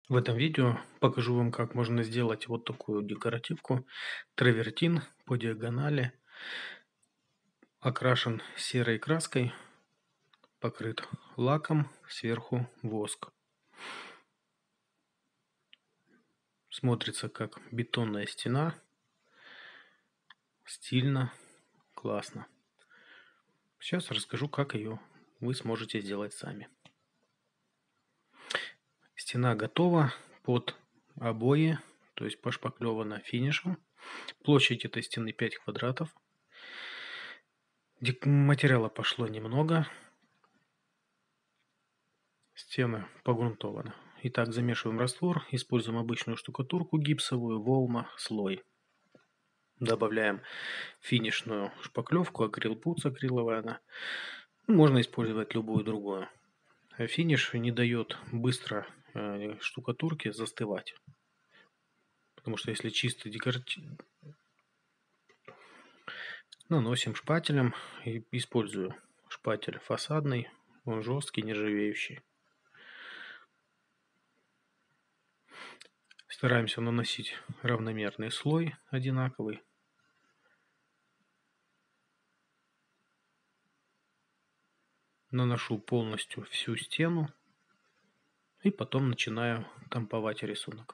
В этом видео покажу вам, как можно сделать вот такую декоративку. Травертин по диагонали, окрашен серой краской, покрыт лаком, сверху воск. Смотрится как бетонная стена. Стильно, классно. Сейчас расскажу, как ее вы сможете сделать сами. Стена готова под обои, то есть пошпаклевана финишем. Площадь этой стены 5 квадратов. Материала пошло немного. Стены погрунтованы. Итак, замешиваем раствор, используем обычную штукатурку гипсовую, волма, слой. Добавляем финишную шпаклевку, акрилпуц акриловая она. Можно использовать любую другую. Финиш не дает быстро штукатурке застывать. Потому что если чистый декоратив, наносим шпателем. И использую шпатель фасадный, он жесткий, нержавеющий. Стараемся наносить равномерный слой, одинаковый. Наношу полностью всю стену и потом начинаю тамповать рисунок.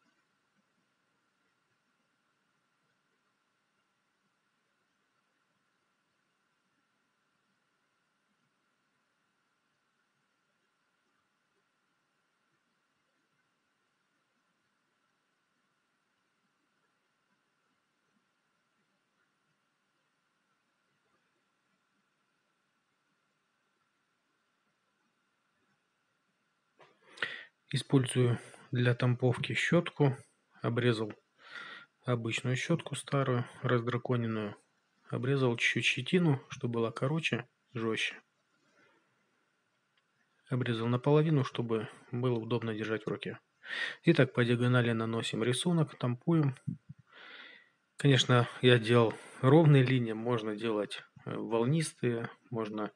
Использую для тамповки щетку. Обрезал обычную щетку старую, раздраконенную. Обрезал чуть-чуть щетину, чтобы была короче, жестче. Обрезал наполовину, чтобы было удобно держать в руке. Итак, по диагонали наносим рисунок, тампуем. Конечно, я делал ровные линии, можно делать волнистые, можно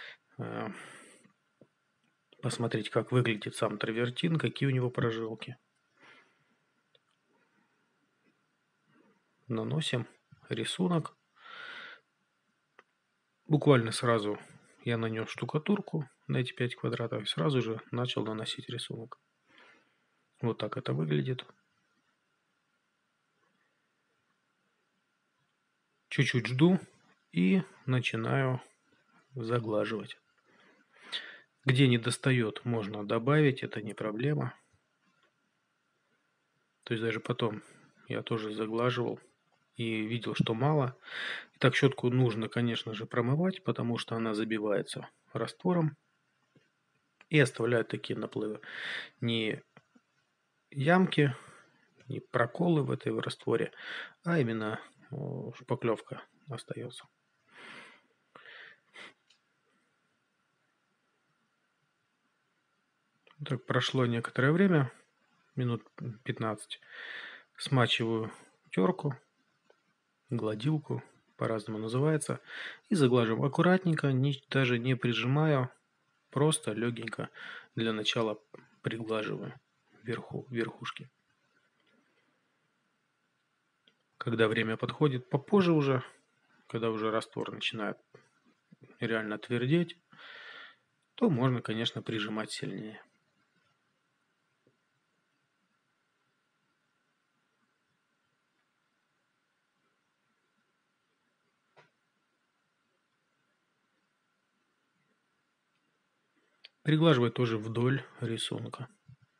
посмотреть, как выглядит сам травертин, какие у него прожилки. Наносим рисунок. Буквально сразу я нанес штукатурку на эти 5 квадратов и сразу же начал наносить рисунок. Вот так это выглядит. Чуть-чуть жду и начинаю заглаживать. Где не достает, можно добавить, это не проблема. То есть даже потом я тоже заглаживал и видел, что мало. Итак, щетку нужно, конечно же, промывать, потому что она забивается раствором и оставляет такие наплывы. Не ямки, не проколы в этой растворе, а именно шпаклевка остается. Так, прошло некоторое время, минут 15. Смачиваю терку, гладилку, по-разному называется, и заглаживаю аккуратненько, даже не прижимаю, просто легенько для начала приглаживаю верхушки. Когда время подходит, попозже уже, когда уже раствор начинает реально твердеть, то можно, конечно, прижимать сильнее. Приглаживать тоже вдоль рисунка.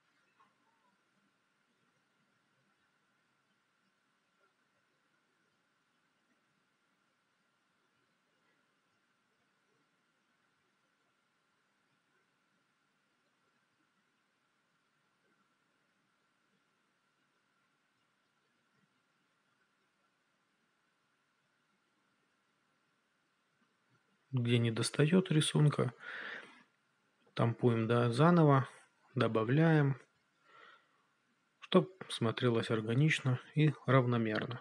Где не достает рисунка, тампуем заново, добавляем, чтобы смотрелось органично и равномерно.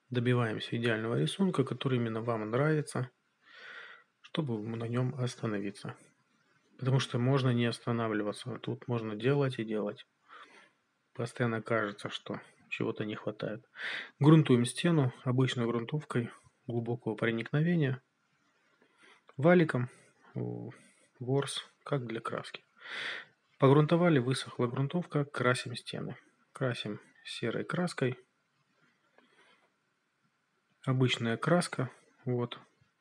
добиваемся идеального рисунка, который именно вам нравится, чтобы на нем остановиться. Потому что можно не останавливаться, тут можно делать и делать. Постоянно кажется, что чего-то не хватает. Грунтуем стену обычной грунтовкой глубокого проникновения, валиком, ворс, как для краски. Погрунтовали, высохла грунтовка, красим стены. Красим серой краской. Обычная краска, вот,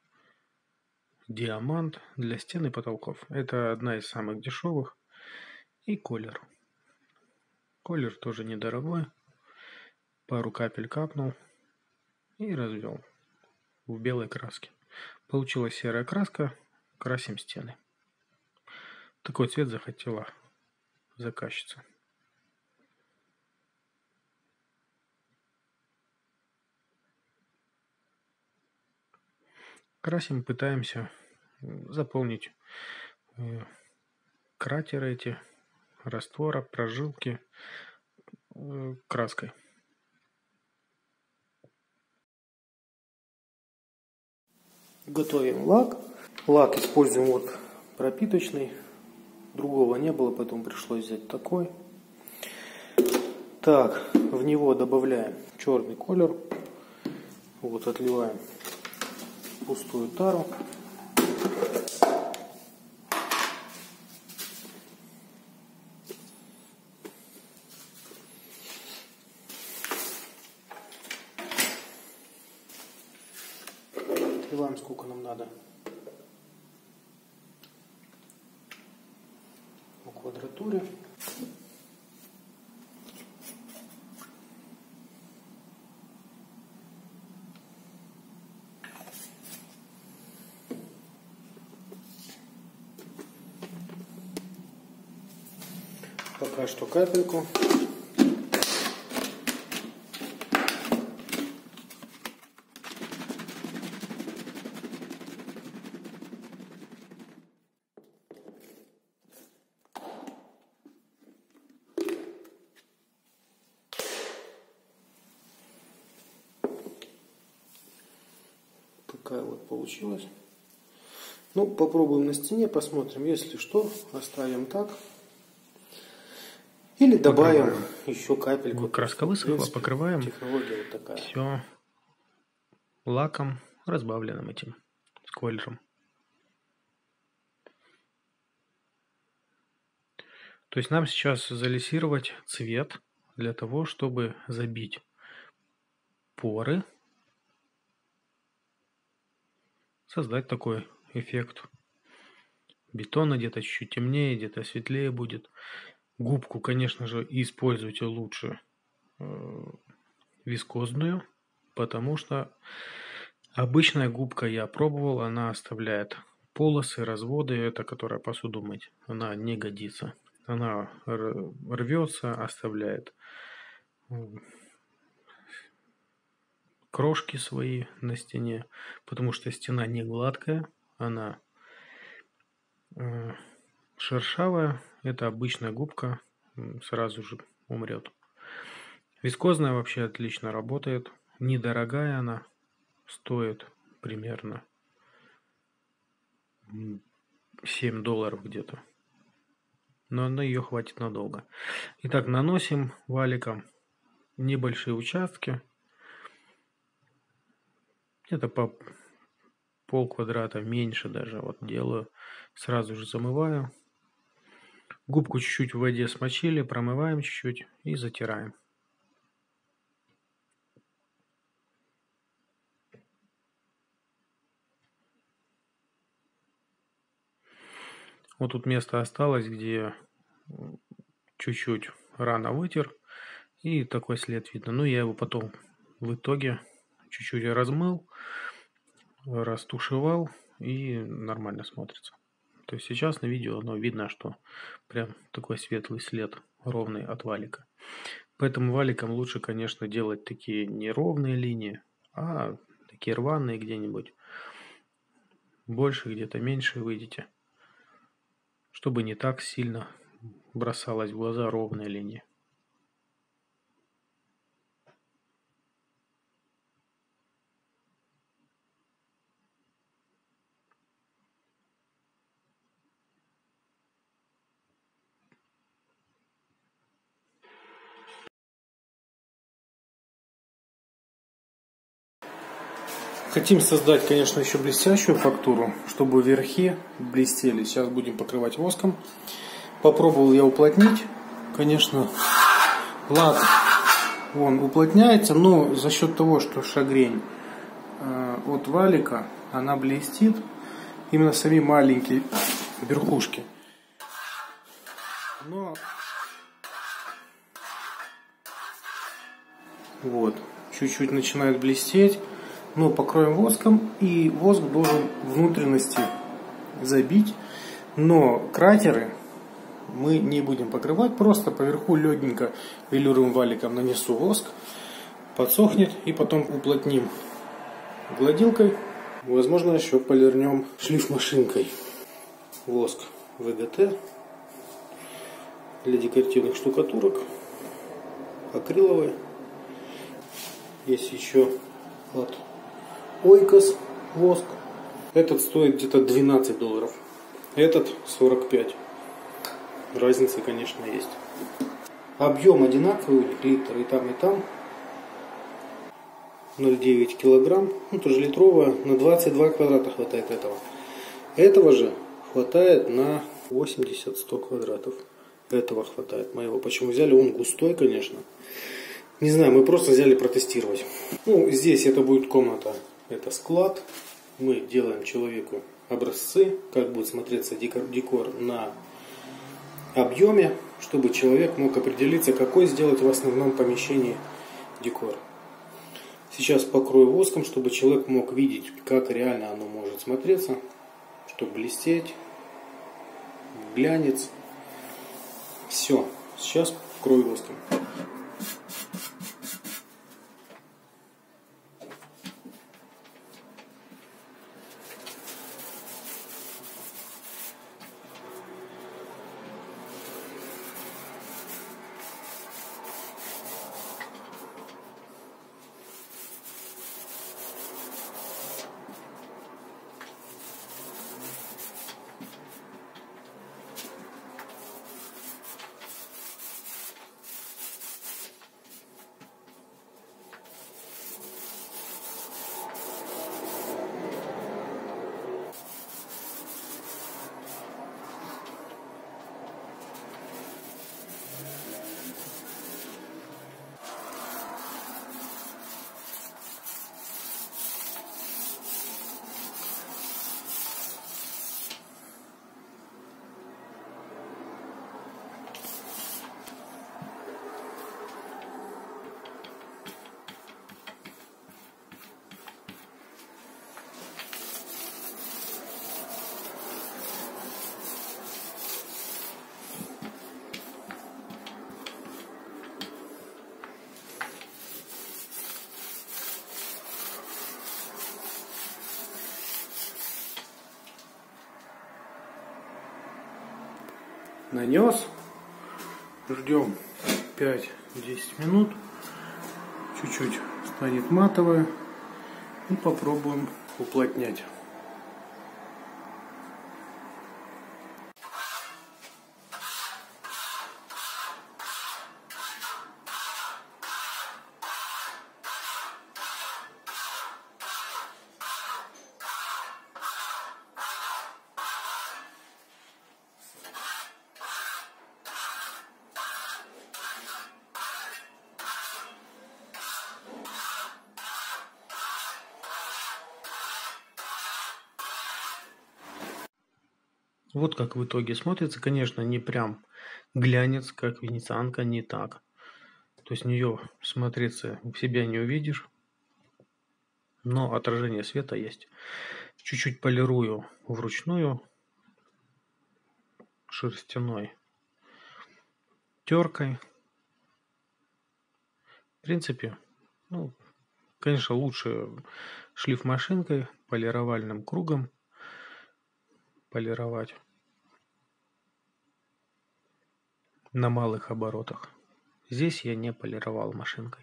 диамант для стен и потолков. Это одна из самых дешевых. И колер. Колер тоже недорогой. Пару капель капнул и развел в белой краске. Получилась серая краска, красим стены. Такой цвет захотела заказчица. Красим, пытаемся заполнить кратеры эти, раствора, прожилки краской. Готовим лак. Лак используем вот пропиточный. Другого не было, поэтому пришлось взять такой. Так, в него добавляем черный колер. Вот отливаем пустую тару. Отливаем сколько нам надо. По квадратуре. Пока что капельку. Такая вот получилась. Ну, попробуем на стене, посмотрим. Если что, оставим так. Или добавим еще капельку. Краска высохла, покрываем. Технология вот такая. Все лаком, разбавленным этим, с колером. То есть нам сейчас залисировать цвет для того, чтобы забить поры, создать такой эффект бетона, где-то чуть-чуть темнее, где-то светлее будет. Губку, конечно же, используйте лучше вискозную, потому что обычная губка, я пробовал, она оставляет полосы, разводы, это которая посуду мыть, она не годится. Она рвется, оставляет крошки свои на стене, потому что стена не гладкая, она шершавая. Это обычная губка, сразу же умрет. Вискозная вообще отлично работает. Недорогая она, стоит примерно $7 где-то. Но на ее хватит надолго. Итак, наносим валиком небольшие участки. Где-то по полквадрата, меньше даже. Вот делаю. Сразу же замываю. Губку чуть-чуть в воде смочили, промываем чуть-чуть и затираем. Вот тут место осталось, где чуть-чуть рано вытер. И такой след видно. Ну, я его потом в итоге чуть-чуть размыл, растушевал и нормально смотрится. То есть сейчас на видео видно, что прям такой светлый след, ровный от валика. Поэтому валиком лучше, конечно, делать такие неровные линии, а такие рваные где-нибудь. Больше, где-то меньше выйдете. Чтобы не так сильно бросалась в глаза ровная линия. Хотим создать, конечно, еще блестящую фактуру, чтобы верхи блестели. Сейчас будем покрывать воском. Попробовал я уплотнить. Конечно, лак он уплотняется, но за счет того, что шагрень от валика, она блестит. Именно сами маленькие верхушки. Но вот, чуть-чуть начинает блестеть. Но покроем воском, и воск должен внутренности забить. Но кратеры мы не будем покрывать, просто поверху легенько велюровым валиком нанесу воск, подсохнет, и потом уплотним гладилкой. Возможно, еще полирнем шлифмашинкой. Воск ВГТ для декоративных штукатурок, акриловый. Есть еще вот Ойкос воск. Этот стоит где-то $12. Этот 45. Разница, конечно, есть. Объем одинаковый у них, литр и там, и там. 0,9 килограмм. Ну, тоже литровая. На 22 квадрата хватает этого. Этого же хватает на 80-100 квадратов. Этого хватает моего. Почему взяли? Он густой, конечно. Не знаю, мы просто взяли протестировать. Ну, здесь это будет комната. Это склад. Мы делаем человеку образцы, как будет смотреться декор на объеме, чтобы человек мог определиться, какой сделать в основном помещении декор. Сейчас покрою воском, чтобы человек мог видеть, как реально оно может смотреться, чтобы блестеть, глянец. Все, сейчас покрою воском. Нанес. Ждем 5-10 минут. Чуть-чуть станет матовое. И попробуем уплотнять. Вот как в итоге смотрится. Конечно, не прям глянец, как венецианка, не так. То есть в нее смотреться в себя не увидишь. Но отражение света есть. Чуть-чуть полирую вручную шерстяной теркой. В принципе, ну, конечно, лучше шлифмашинкой, полировальным кругом полировать на малых оборотах. Здесь я не полировал машинкой.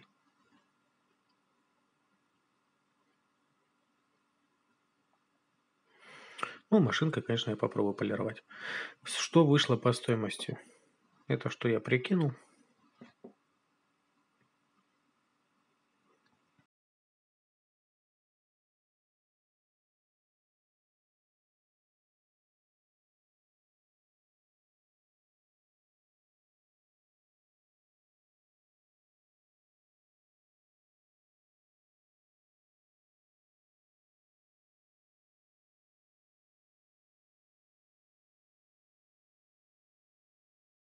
Ну, машинкой, конечно, я попробую полировать. Что вышло по стоимости? Это что я прикинул.